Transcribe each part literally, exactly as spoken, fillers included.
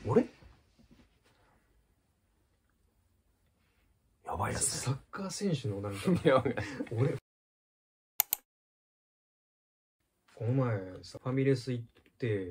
俺やばいやつサッカー選手のなんかやばい俺この前さファミレス行って、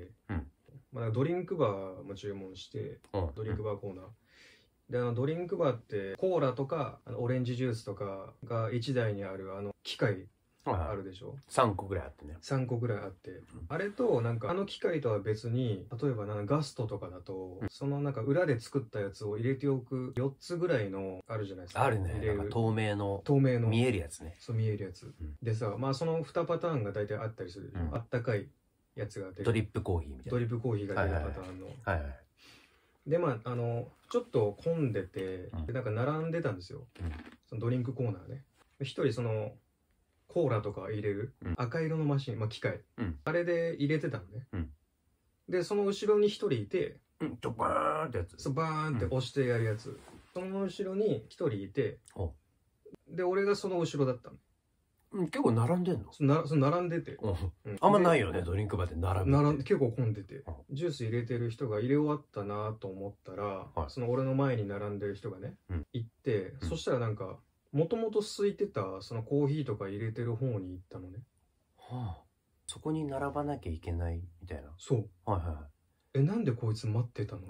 うん、 まあ、ドリンクバーも注文して、 うん、 ドリンクバーコーナーで、あのドリンクバーってコーラとかあのオレンジジュースとかがいちだいにあるあの機械あるでしょ、はい、 さんこぐらいあってねさんこぐらいあって、うん、あれとなんかあの機械とは別に例えばなんかガストとかだと、うん、そのなんか裏で作ったやつを入れておくよっつぐらいのあるじゃないですか。 あるね。なんか透明の透明の見えるやつね。 そう見えるやつ、うん、でさ、まあそのにパターンが大体あったりする、うん、あったかいやつが出る、 ドリップコーヒーみたいな、ドリップコーヒーが出るパターンの、 はいはいはい、 でまああのちょっと混んでて、うん、でなんか並んでたんですよ、うん、そのドリンクコーナーね。一人そのコーラとか入れる、うん、赤色のマシン、まあ、機械、うん、あれで入れてたのね、うん、でその後ろに一人いて、 うん、ちょバーンってやつ、 そうバーンって押してやるやつ、うん、その後ろに一人いて、で俺がその後ろだったの、 うん、結構並んでんの？ そなそ並んでて、うん、 あんまないよねドリンクバーで並ぶ並んで結構混んでて、うん、ジュース入れてる人が入れ終わったなと思ったら、はい、その俺の前に並んでる人がね、うん、行って、うん、そしたらなんかもともと空いてたそのコーヒーとか入れてる方に行ったのね。 はあ、そこに並ばなきゃいけないみたいな。 そう。 はいはいはい。 え、なんでこいつ待ってたの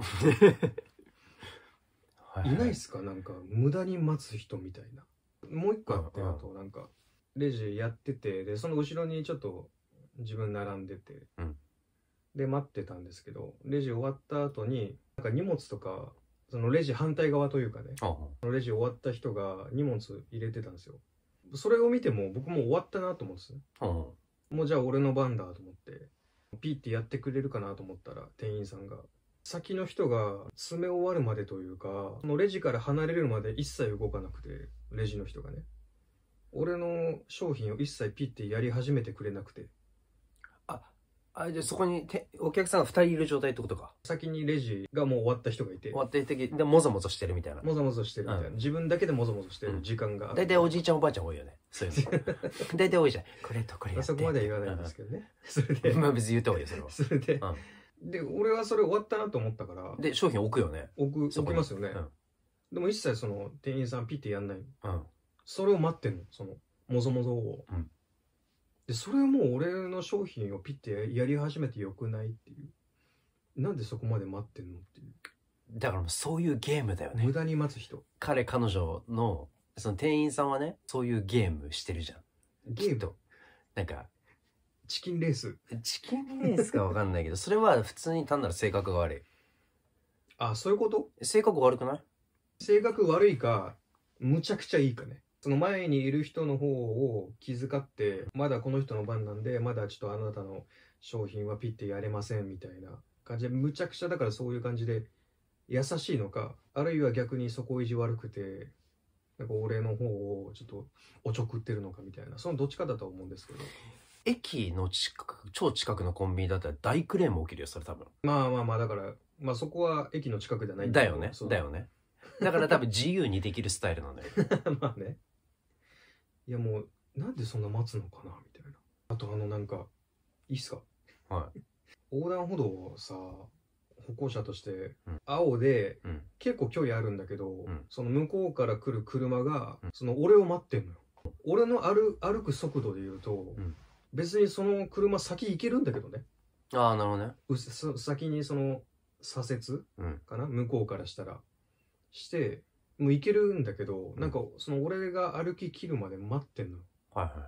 はい、はい、いないっすか、なんか無駄に待つ人みたいな。もう一個あって、あとなんかレジやってて、でその後ろにちょっと自分並んでて、うん、で待ってたんですけど、レジ終わった後になんか荷物とか、そのレジ反対側というかね、そのレジ終わった人が荷物入れてたんですよ。それを見ても僕も終わったなと思うんですね。もうじゃあ俺の番だと思ってピッてやってくれるかなと思ったら、店員さんが先の人が詰め終わるまでというか、そのレジから離れるまで一切動かなくて、レジの人がね俺の商品を一切ピッてやり始めてくれなくて、 あ、じゃあそこにてお客さんがふたりいる状態ってことか。 先にレジがもう終わった人がいて、 終わった時でもぞもぞしてるみたいな、 もぞもぞしてるみたいな、うん、自分だけでもぞもぞしてる時間がある。 大体おじいちゃんおばあちゃん多いよね、そういうの大体多いじゃん、これとこれやって、 そこまでは言わないんですけどね、うん、それでまあ別に言った方がいいよそれは。 それで、うん、で俺はそれ終わったなと思ったから、 で商品置くよね、 置く置きますよね、うん、でも一切その店員さんピッてやんない、うん、それを待ってんの、そのもぞもぞを、うん、でそれをもう俺の商品をピッてやり始めてよくないっていう、なんでそこまで待ってんのっていう。 だからもうそういうゲームだよね、 無駄に待つ人。 彼彼女のその店員さんはね、そういうゲームしてるじゃん。 ゲームとなんかチキンレースチキンレースか分かんないけどそれは普通に単なる性格が悪い。 あ、そういうこと？ 性格悪くない？ 性格悪いかむちゃくちゃいいかね。その前にいる人の方を気遣って、まだこの人の番なんでまだちょっとあなたの商品はピッてやれませんみたいな感じで、むちゃくちゃだからそういう感じで優しいのか、あるいは逆にそこ意地悪くてなんか俺の方をちょっとおちょくってるのかみたいな、そのどっちかだと思うんですけど。 駅の近く、超近くのコンビニだったら大クレーム起きるよそれ多分。 まあまあまあ、だからまあそこは駅の近くじゃないんだよね。だよね。だから多分自由にできるスタイルなんだよまあね。いやもうなんでそんな待つのかなみたいな。あとあのなんかいいっすか、 はい、 横断歩道をさ、歩行者として青で結構距離あるんだけど、うん、その向こうから来る車がその俺を待ってんのよ。俺の歩歩く速度で言うと、うん、別にその車先行けるんだけどね。 ああなるほどね。 う先にその左折かな、うん、向こうからしたらしてもう行けるんだけど、うん、なんかその俺が歩き切るまで待ってんの。 はいはい。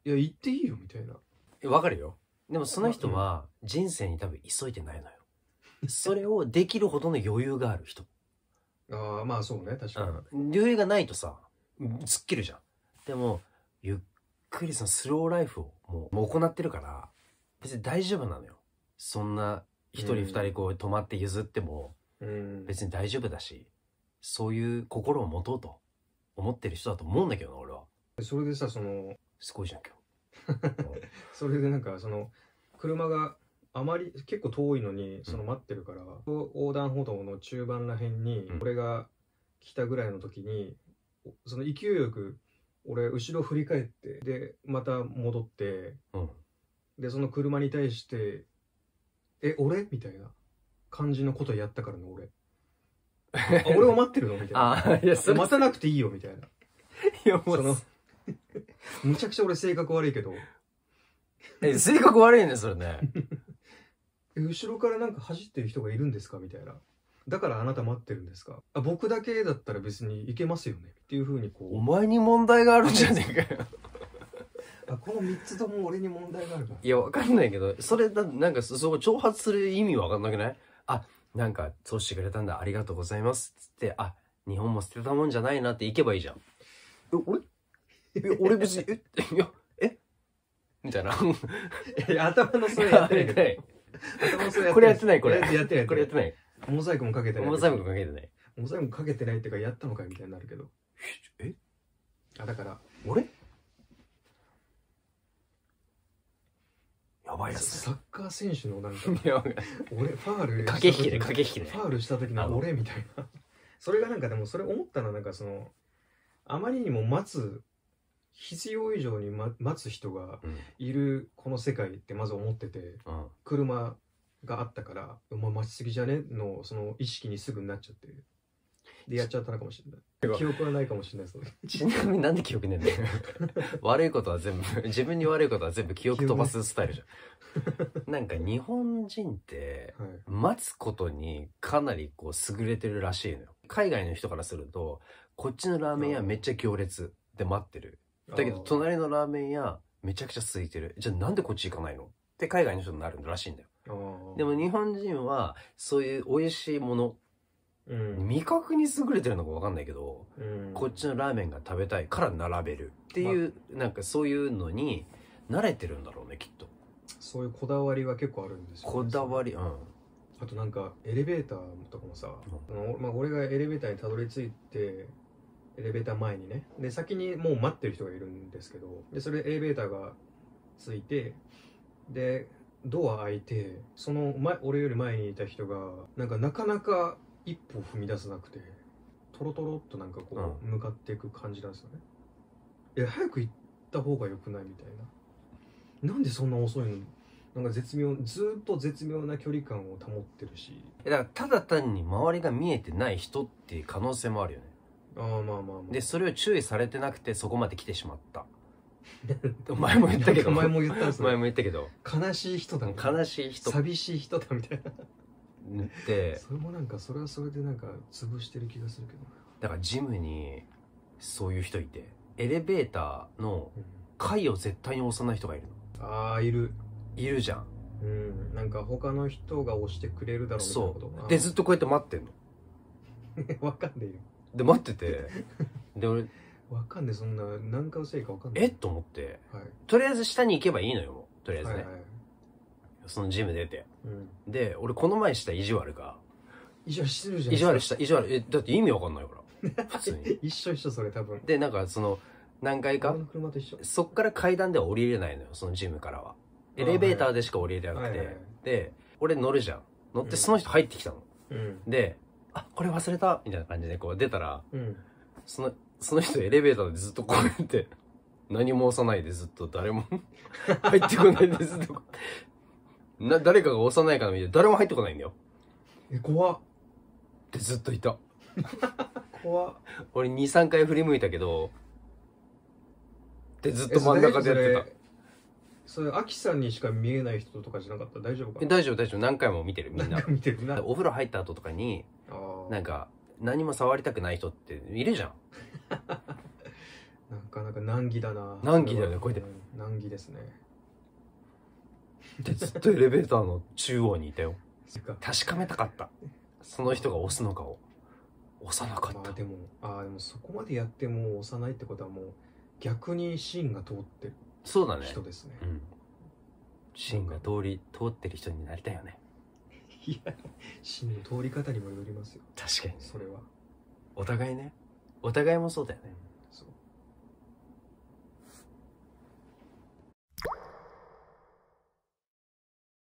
いや行っていいよみたいな。 わかるよ。でもその人は人生に多分急いでないのよ。それをできるほどの余裕がある人。 ああまあそうね、確かに、 うん、余裕がないとさ突っ切るじゃん。でもゆっくりそのスローライフをもうもう行ってるから別に大丈夫なのよ。そんな一人二人こう止まって譲っても別に大丈夫だし、そういう心を持とうと思ってる人だと思うんだけどな俺は。 それでさ、そのすごいじゃん今日それでなんかその車があまり結構遠いのにその待ってるから、うん、横断歩道の中盤らへんに俺が来たぐらいの時に、その勢いよく俺後ろ振り返って、でまた戻って、うん、でその車に対して「え俺?」みたいな感じのことやったからね俺。あ俺を待ってるのみたいな。 あいやそれ待たなくていいよみたいな。 いやもそうのむちゃくちゃ俺性格悪いけど、 え性格悪いねそれね。 え後ろからなんか走ってる人がいるんですかみたいな。だからあなた待ってるんですか。あ僕だけだったら別に行けますよねっていう風にこおう。 前に問題があるんじゃねえかよ。 あこのみっつとも俺に問題があるから。 いやわかんないけどそれだなんかそそこ挑発する意味わかんなくない？あなんかそうしてくれたんだありがとうございますっつってあ日本も捨てたもんじゃないなって行けばいいじゃん。え俺え俺別にえいやえみたいな。 え頭のそれやってないけど。頭のそれやってない。 これやってないこれやってないこれやってない。 モザイクもかけてない。 モザイクもかけてない。 モザイクもかけてないっていうかやったのかよみたいになるけど。 えあだから俺やばいやつ。 サッカー選手のなんかいや俺ファール駆け引きで駆け引きでファールした時の俺みたいな。それがなんかでもそれ思ったのはなんかそのあまりにも待つ必要以上に、ま、待つ人がいるこの世界ってまず思ってて、 うん、 車があったから「お前待ちすぎじゃね?」のその意識にすぐになっちゃってでやっちゃったのかもしれない。記憶はないかもしれないですね。 ちなみになんで記憶ねえんだよ。悪いことは全部自分に悪いことは全部記憶飛ばすスタイルじゃん。なんか日本人って待つことにかなりこう優れてるらしいのよ。海外の人からするとこっちのラーメン屋めっちゃ行列で待ってる。だけど隣のラーメン屋めちゃくちゃ空いてる。じゃあなんでこっち行かないのって海外の人になるらしいんだよ。でも日本人はそういう美味しいもの、うん、味覚に優れてるのか分かんないけど、うん、こっちのラーメンが食べたいから並べるっていう、ま、なんかそういうのに慣れてるんだろうねきっと。 そういうこだわりは結構あるんですよ、ね、 こだわり、うん。 あとなんかエレベーターとかもさ、うんまあ、俺がエレベーターにたどり着いてエレベーター前にねで先にもう待ってる人がいるんですけどでそれエレベーターがついてでドア開いてその前俺より前にいた人がなんかなかなか一歩踏み出せなくてトロトロっとなんかこう向かっていく感じなんですよね。いや早く行った方がよくないみたいな。なんでそんな遅いの。なんか絶妙ずっと絶妙な距離感を保ってるしだからただ単に周りが見えてない人っていう可能性もあるよね。 ああまあまあまあ。 でそれを注意されてなくてそこまで来てしまった。前も言ったけど前も言ったんです前も言ったけど悲しい人だ悲しい人寂しい人だみたいな塗ってそれもなんかそれはそれでなんか潰してる気がするけどだからジムにそういう人いてエレベーターの階を絶対に押さない人がいるの、うん、ああいるいるじゃん。 うんなんか他の人が押してくれるだろうみたいなことそうでずっとこうやって待ってんのわかんねえよで待っててで俺わかんねえそんな何回押せいいかわかんないえっと思って、 はい、 とりあえず下に行けばいいのよとりあえずね、はいはい、そのジム出て、 うん、 で俺この前した意地悪が意地悪してるじゃん。 意地悪した意地悪えだって意味わかんないから普通に一緒一緒それ多分でなんかその何回かそっから階段では降りれないのよそのジムからはエレベーターでしか降りれなくて、はいはいはい、で俺乗るじゃん乗ってその人入ってきたの、うん、であこれ忘れたみたいな感じでこう出たら、うん、そのその人エレベーターでずっとこうやって何も押さないでずっと誰も入ってこないでずっとな誰かが押さないかなみたいな誰も入ってこないんだよ。 え怖っってずっといた怖っ俺 にさんかい振り向いたけどでずっと真ん中でやってた。 それアキさんにしか見えない人とかじゃなかったら大丈夫かな。 大丈夫大丈夫何回も見てるみんな見てるな。 お風呂入った後とかになんか何も触りたくない人っているじゃんなかなか難儀だな。 難儀だよねこうやって難儀ですねでずっとエレベーターの中央にいたよ確かめたかったその人が押すのかを押さなかった。 まあでもあでもそこまでやっても押さないってことはもう逆に芯が通ってるそうだね人ですね。 うん芯が通り通ってる人になりたいよね。 いや芯の通り方にもよりますよ。 確かにそれはお互いねお互いもそうだよね。